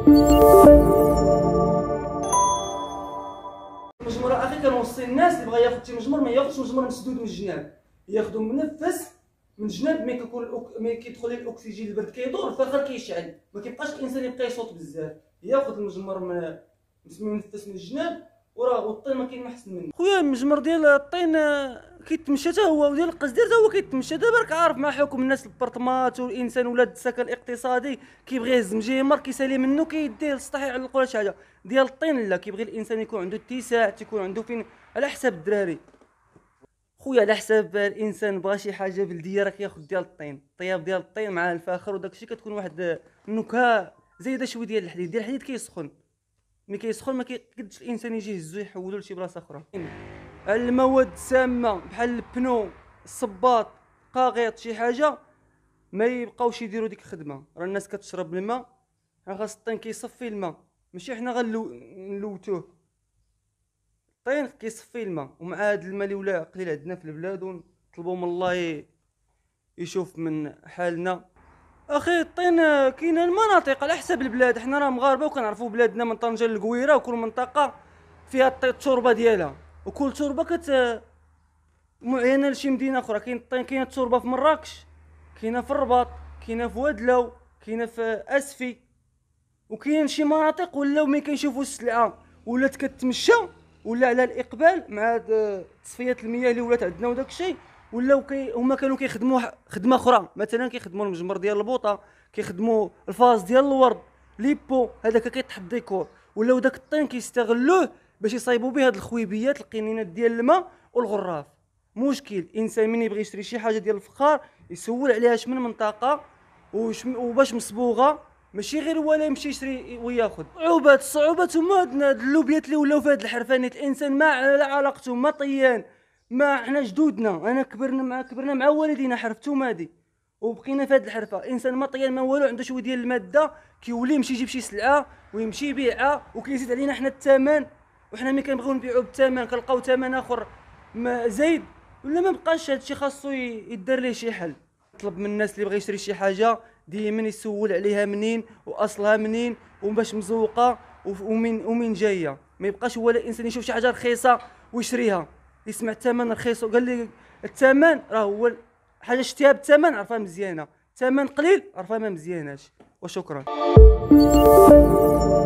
المجمره اخي كنوصي الناس اللي بغا ياخذ شي مجمر ما ياخذش مجمر مسدود من الجناب، ياخذوا منفس من الجناب. ملي كيدخل ليه الاكسجين البرد كيدور الفخر كيشعل، ما كيبقاش الانسان يبقى يصوت بزاف. ياخذ المجمر منفس من الجناب وراه والطين ما كاين ما احسن منه. خويا المجمر ديال الطين كيتمشى حتى هو، وديال القصدير حتى هو كيتمشى. دابا راك عارف مع حكم الناس البرطمات والانسان ولاد السكن الاقتصادي كيبغي يهز مجمر كيسالي منه كيديه للسطح يعلقوا ولا شي حاجه. ديال الطين لا، كيبغي الانسان يكون عنده اتساع، تيكون عنده فين على حساب الدراري. خويا على حساب الانسان بغى شي حاجه بلديه راه كياخذ ديال الطين، طياب ديال الطين مع الفاخر وداكشي كتكون واحد النكهه زايده شويه ديال الحديد. ديال الحديد كيسخن، ملي كيسخن ما كيقدش الانسان يجي يهزو يحولو لشي بلاصه اخرى. المواد السامه بحال البنو، الصباط، قاغيط، شي حاجه ما يبقاوش يديروا ديك الخدمه. راه الناس كتشرب الماء، خاص الطين كيصفي الماء، ماشي حنا غنلوتوه. الطين كيصفي الماء، ومع هاد الماء اللي ولا قليل عندنا في البلاد ونطلبوا من الله يشوف من حالنا. اخي الطين كاين المناطق على حسب البلاد. حنا راه مغاربه وكنعرفوا بلادنا من طنجه للقويره، وكل منطقه فيها التربه ديالها، وكل تربه معينه لشي مدينه اخرى. كاين الطين، كاينه التربه في مراكش، كاينه في الرباط، كاينه في وادلو، كاينه في اسفي. وكاين شي مناطق ولاو ملي كيشوفوا السلعه ولات كتمشى ولا على الاقبال مع هاد تصفيه المياه اللي ولات عندنا وداك الشيء، ولاو هما كانوا كيخدموا خدمه اخرى. مثلا كيخدموا المجمر ديال البوطه، كيخدموا الفاز ديال الورد، ليبو هذاك كيطحب ديكور. ولاو داك الطين كيستغلوه باش يصايبوا به هاد الخويبيات القنينات ديال الماء والغراف. مشكل الانسان من يبغي يشري شي حاجه ديال الفخار يسول عليها اش من منطقه وباش مصبوغه، ماشي غير ولا يمشي يشري وياخذ. الصعوبات هما هاد اللوبيات اللي ولاو في هاد الحرفانيت. الانسان ما على علاقته ما طيان. ما حنا جدودنا، انا كبرنا مع والدينا حرفتهم هادي وبقينا في هاد الحرفه. الانسان ما طيان ما والو، عنده شويه ديال الماده كيولي يمشي يجيب شي سلعه ويمشي يبيعها وكيزيد علينا حنا الثمن، وحنا ملي كنبغيو نبيعو بالثمن كنلقاو ثمن اخر زايد. ولا ما بقاش هادشي خاصو يدار ليه شي حل. نطلب من الناس اللي بغى يشري شي حاجه ديما يسول عليها منين واصلها منين وباش مزوقه ومن جايه. ما يبقاش هو الانسان يشوف شي حاجه رخيصه ويشريها، يسمع الثمن رخيص وقال لي الثمن راه هو حاجه شتيها بالثمن عرفها مزيانه، ثمن قليل عرفها ما مزياناش. وشكرا.